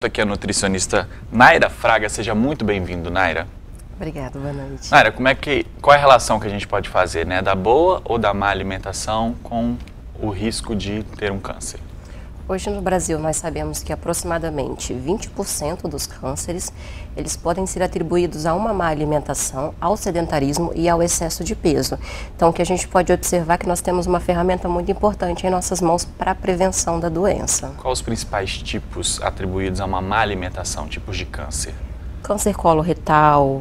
Aqui é a nutricionista Naira Fraga, seja muito bem-vindo, Naira. Obrigada, boa noite. Naira, qual é a relação que a gente pode fazer, né, da boa ou da má alimentação com o risco de ter um câncer? Hoje no Brasil nós sabemos que aproximadamente 20% dos cânceres, eles podem ser atribuídos a uma má alimentação, ao sedentarismo e ao excesso de peso. Então o que a gente pode observar é que nós temos uma ferramenta muito importante em nossas mãos para a prevenção da doença. Quais os principais tipos atribuídos a uma má alimentação, tipos de câncer? Câncer coloretal,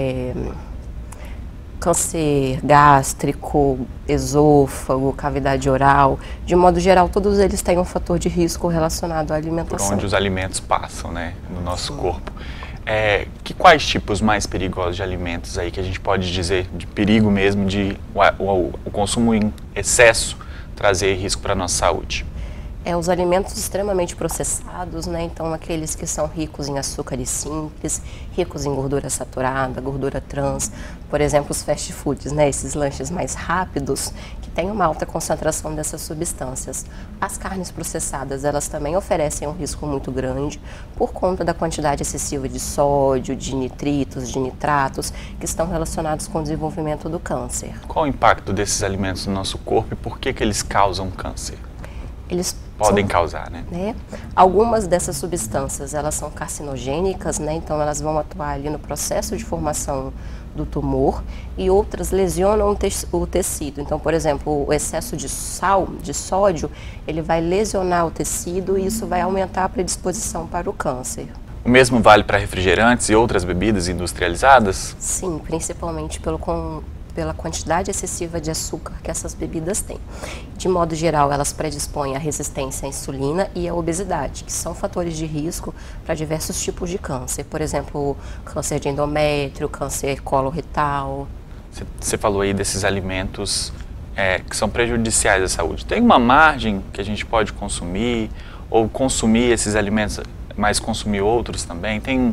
câncer gástrico, esôfago, cavidade oral, de modo geral, todos eles têm um fator de risco relacionado à alimentação. Por onde os alimentos passam, né, no nosso corpo. Quais tipos mais perigosos de alimentos aí que a gente pode dizer de perigo mesmo, de o consumo em excesso trazer risco para a nossa saúde? Os alimentos extremamente processados, né? Então aqueles que são ricos em açúcares simples, ricos em gordura saturada, gordura trans, por exemplo, os fast foods, né? Esses lanches mais rápidos que têm uma alta concentração dessas substâncias. As carnes processadas, elas também oferecem um risco muito grande por conta da quantidade excessiva de sódio, de nitritos, de nitratos, que estão relacionados com o desenvolvimento do câncer. Qual o impacto desses alimentos no nosso corpo e por que eles causam câncer? Eles podem causar, né? Algumas dessas substâncias, elas são carcinogênicas, né? Então elas vão atuar ali no processo de formação do tumor, e outras lesionam o tecido. Então, por exemplo, o excesso de sódio, ele vai lesionar o tecido e isso vai aumentar a predisposição para o câncer. O mesmo vale para refrigerantes e outras bebidas industrializadas? Sim, principalmente pela quantidade excessiva de açúcar que essas bebidas têm. De modo geral, elas predispõem à resistência à insulina e à obesidade, que são fatores de risco para diversos tipos de câncer. Por exemplo, câncer de endométrio, câncer coloretal. Você falou aí desses alimentos que são prejudiciais à saúde. Tem uma margem que a gente pode consumir, ou consumir esses alimentos, mas consumir outros também? Tem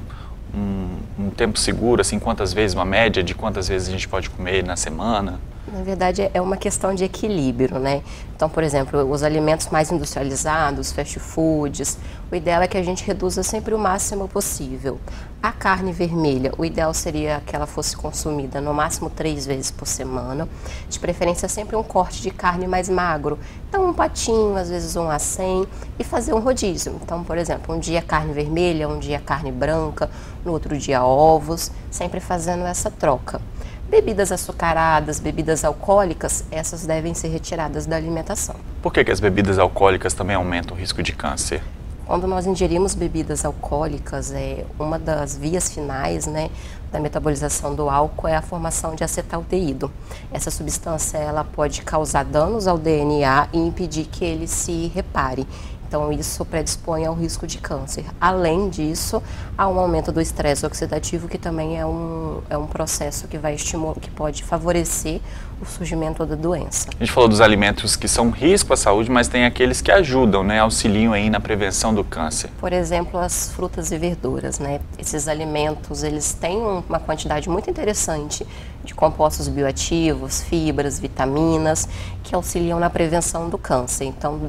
um tempo seguro, assim, quantas vezes, uma média de quantas vezes a gente pode comer na semana? Na verdade, é uma questão de equilíbrio, né? Então, por exemplo, os alimentos mais industrializados, fast foods, o ideal é que a gente reduza sempre o máximo possível. A carne vermelha, o ideal seria que ela fosse consumida no máximo 3 vezes por semana, de preferência sempre um corte de carne mais magro. Então, um patinho, às vezes um acém, e fazer um rodízio. Então, por exemplo, um dia carne vermelha, um dia carne branca, no outro dia ovos, sempre fazendo essa troca. Bebidas açucaradas, bebidas alcoólicas, essas devem ser retiradas da alimentação. Por que as bebidas alcoólicas também aumentam o risco de câncer? Quando nós ingerimos bebidas alcoólicas, uma das vias finais, né, da metabolização do álcool é a formação de acetaldeído. Essa substância ela pode causar danos ao DNA e impedir que ele se repare. Então, isso predispõe ao risco de câncer. Além disso, há um aumento do estresse oxidativo, que também é um processo que vai estimular, que pode favorecer o surgimento da doença. A gente falou dos alimentos que são risco à saúde, mas tem aqueles que ajudam, né, auxiliam aí na prevenção do câncer. Por exemplo, as frutas e verduras, né? Esses alimentos, eles têm uma quantidade muito interessante de compostos bioativos, fibras, vitaminas, que auxiliam na prevenção do câncer. Então,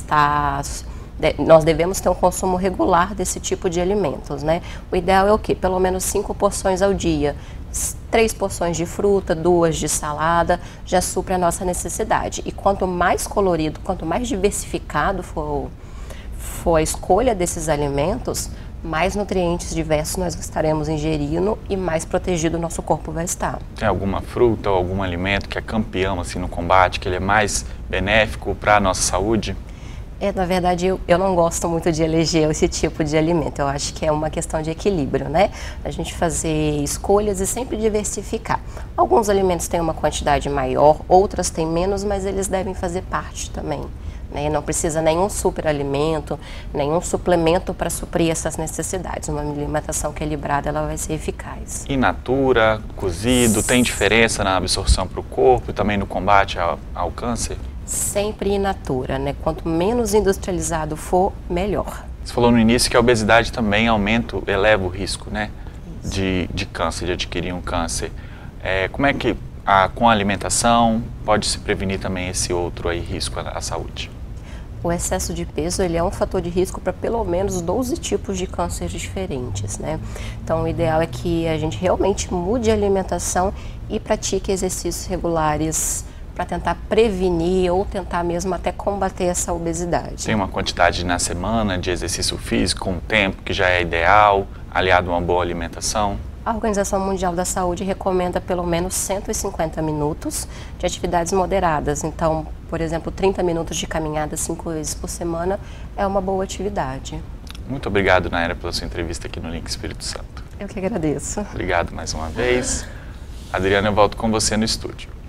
nós devemos ter um consumo regular desse tipo de alimentos, né? O ideal é o quê? Pelo menos 5 porções ao dia. 3 porções de fruta, 2 de salada, já supre a nossa necessidade. E quanto mais colorido, quanto mais diversificado for a escolha desses alimentos, mais nutrientes diversos nós estaremos ingerindo e mais protegido o nosso corpo vai estar. Tem alguma fruta ou algum alimento que é campeão assim, no combate, que ele é mais benéfico para a nossa saúde? Na verdade, eu não gosto muito de eleger esse tipo de alimento. Eu acho que é uma questão de equilíbrio, né? A gente fazer escolhas e sempre diversificar. Alguns alimentos têm uma quantidade maior, outras têm menos, mas eles devem fazer parte também, né? Não precisa nenhum superalimento, nenhum suplemento para suprir essas necessidades. Uma alimentação equilibrada, ela vai ser eficaz. In natura, cozido, tem diferença na absorção para o corpo e também no combate ao câncer? Sempre in natura, né? Quanto menos industrializado for, melhor. Você falou no início que a obesidade também eleva o risco, né? De câncer, de adquirir um câncer. Como é que com a alimentação pode se prevenir também esse outro aí risco à saúde? O excesso de peso, ele é um fator de risco para pelo menos 12 tipos de câncer diferentes, né? Então, o ideal é que a gente realmente mude a alimentação e pratique exercícios regulares para tentar prevenir ou tentar mesmo até combater essa obesidade. Tem uma quantidade na semana de exercício físico, um tempo que já é ideal, aliado a uma boa alimentação? A Organização Mundial da Saúde recomenda pelo menos 150 minutos de atividades moderadas. Então, por exemplo, 30 minutos de caminhada 5 vezes por semana é uma boa atividade. Muito obrigado, Naira, pela sua entrevista aqui no Link Espírito Santo. Eu que agradeço. Obrigado mais uma vez. Adriana, eu volto com você no estúdio.